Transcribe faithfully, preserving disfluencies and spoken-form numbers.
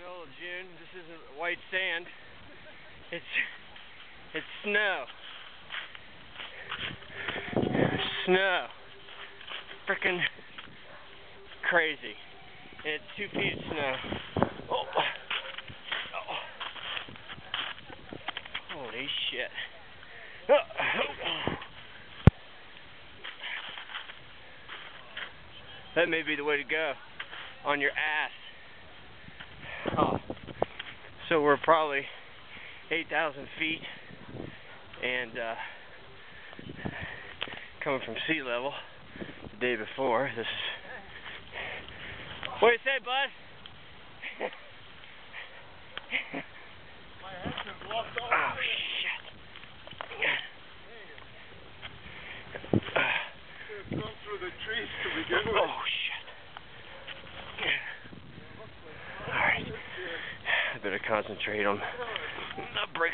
middle of June. This isn't white sand. It's it's snow. Snow. Frickin' crazy. And it's two feet of snow. Oh. Oh. Holy shit. That may be the way to go. On your ass. Oh. So we're probably eight thousand feet and uh, coming from sea level the day before. This is. What do you say, bud? My head's been blocked off. Oh shit. It's gone through the trees to begin with. Oh shit. Alright. I better concentrate on not breaking